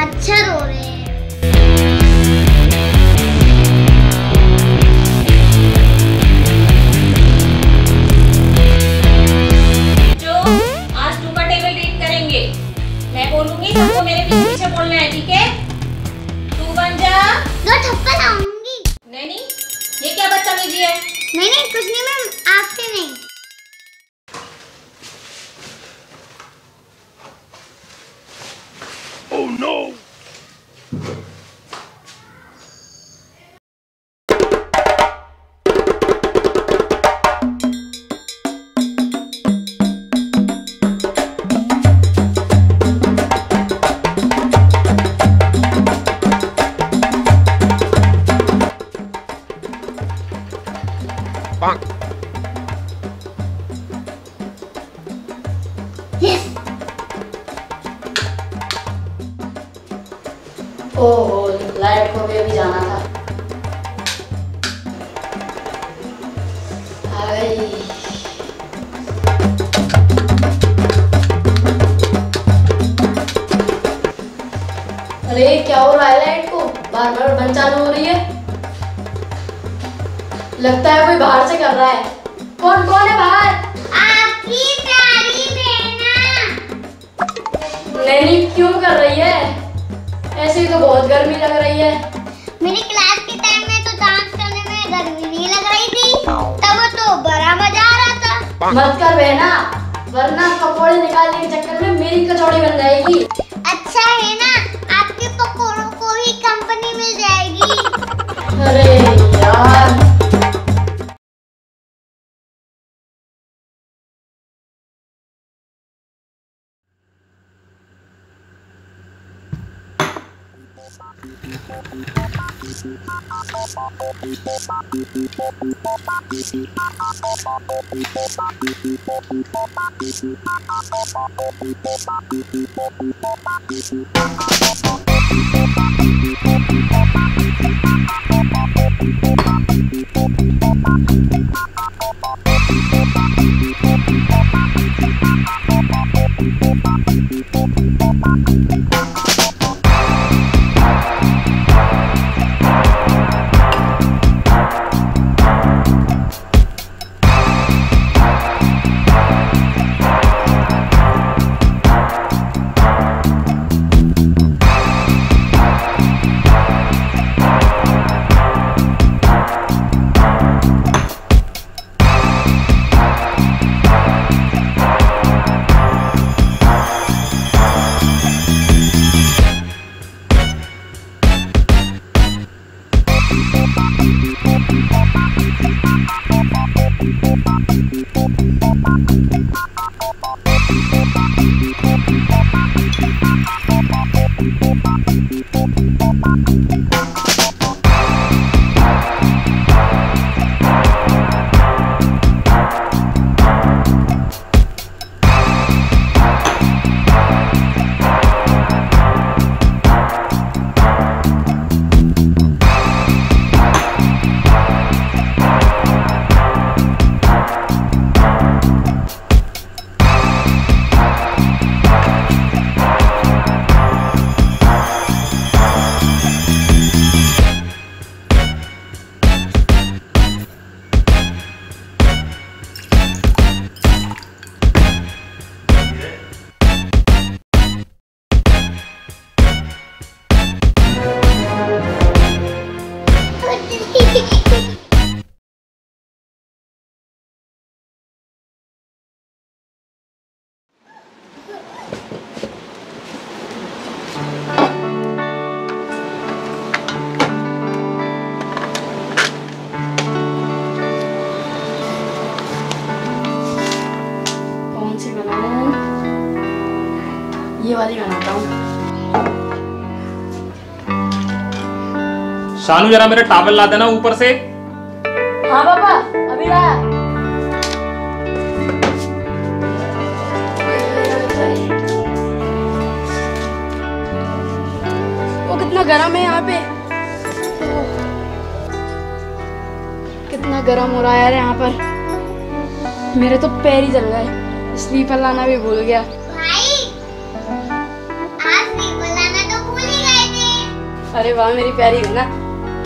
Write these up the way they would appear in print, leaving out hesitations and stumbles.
मच्छर हो रहे हैं। मैं बोलूंगी तुमको मेरे पीछे बोलना है, ठीक है? तू बन जा। दो थप्पड़ लाऊंगी। नहीं, ये क्या बदतमीजी है? नहीं कुछ नहीं मैम, आपसे नहीं। Oh no! ओहो, लाइट को भी अभी जाना था। आ गई। अरे क्या हो रहा है? लाइट को बार बार बंद चालू हो रही है। लगता है कोई बाहर से कर रहा है। कौन कौन है बाहर? आपकी प्यारी बहना। नैनी क्यों कर रही है? ऐसे ही तो बहुत गर्मी लग रही है। मेरी क्लास के टाइम में तो डांस करने में गर्मी नहीं लग रही थी, तब तो बड़ा मजा आ रहा था। मत कर बहना, वरना पकौड़े निकालने के चक्कर में मेरी कचौड़ी बन जाएगी। अच्छा है ना, आपके पकौड़ों को ही कंपनी मिल जाएगी। अरे यार, ये वाली बनाता हूँ। शानू जरा मेरा टॉवल ला देना ऊपर से। हाँ पापा, अभी लाया। वो कितना गर्म है यहाँ पे, कितना गर्म हो रहा है यार यहाँ पर। मेरे तो पैर ही जल गए, स्लीपर लाना भी भूल गया। भाई, आज स्लीपर लाना तो भूल ही अरे वाह मेरी प्यारी है ना।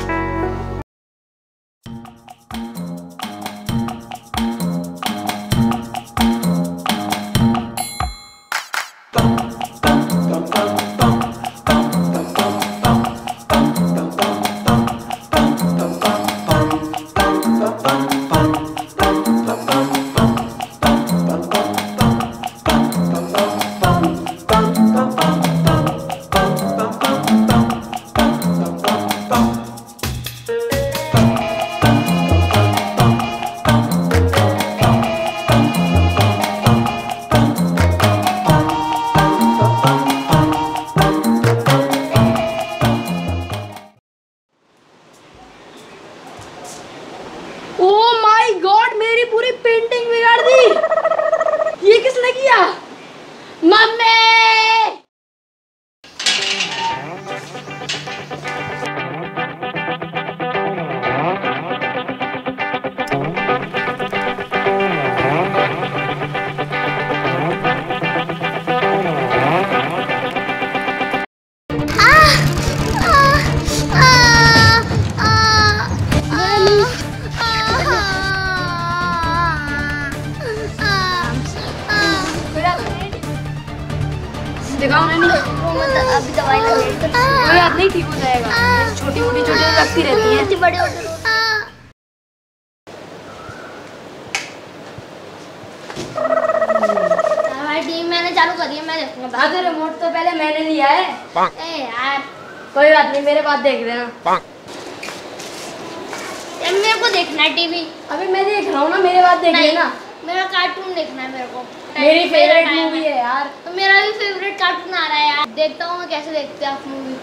ये किसने किया? मम्मी! अभी दवाई लगे कोई बात नहीं, ठीक हो जाएगा। छोटी मोटी चोटें लगती रहती हैं। बड़े टीम मैंने चालू करी है, मैं देखूंगा। दादू रिमोट तो पहले मैंने लिया है। ए यार कोई बात नहीं, मेरे बात देख लेना। मेरे को देखना है टीवी। अभी मैं देख रहा हूँ ना, मेरे बात देख लेना। मेरा कार्टून देखना है मेरे को। मेरी फेवरेट मूवी है यार। तो मेरा भी फेवरेट कार्टून आ रहा है यार। देखता हूँ मैं कैसे देखते हैं आप मूवी।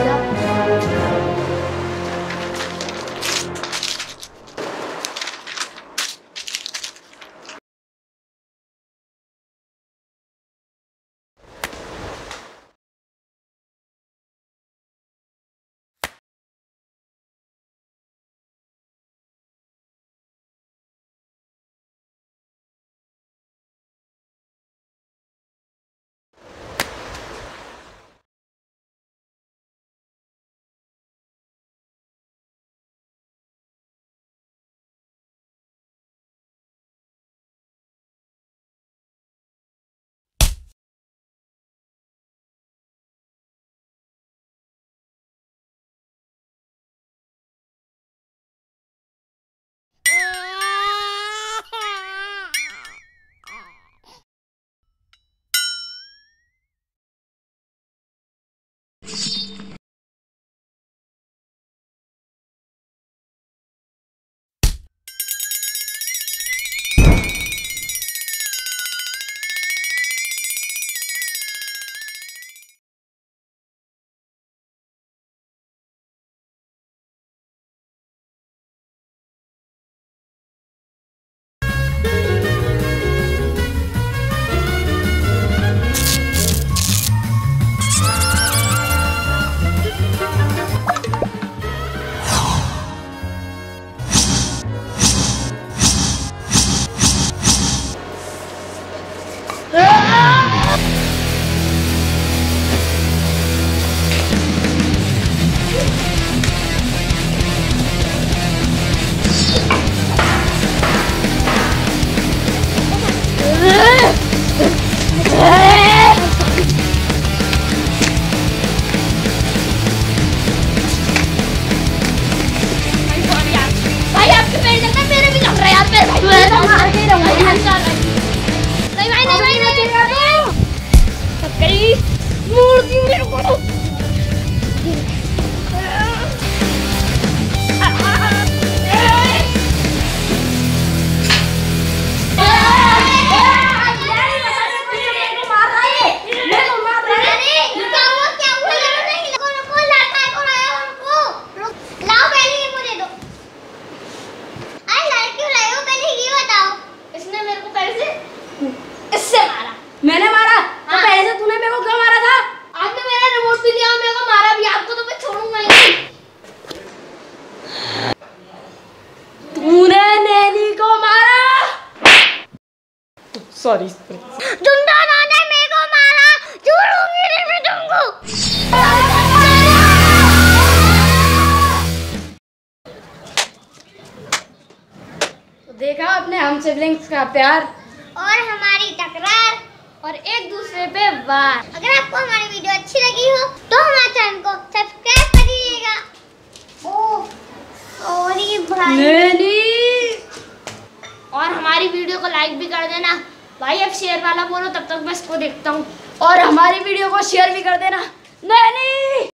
मैंने मारा? तो पहले से तूने मेरे को क्यों मारा था? आपने मेरा रिमोट भी लिया और मेरे को मारा भी। आपको तो मैं छोड़ूंगा नहीं। तूने नैनी को मारा? सॉरी। जुंडा ने मेरे को मारा। छोड़ूंगी नहीं मैं तुमको। देखा अपने हम सिबलिंग्स का प्यार और हमारी तकरार और एक दूसरे पे वार। अगर आपको हमारी वीडियो अच्छी लगी हो तो हमारे चैनल को सब्सक्राइब कर दीजिएगा। ओह सॉरी भाई। नहीं। और हमारी वीडियो को लाइक भी कर देना भाई। अब शेयर वाला बोलो, तब तक मैं इसको देखता हूँ। और हमारी वीडियो को शेयर भी कर देना। नहीं।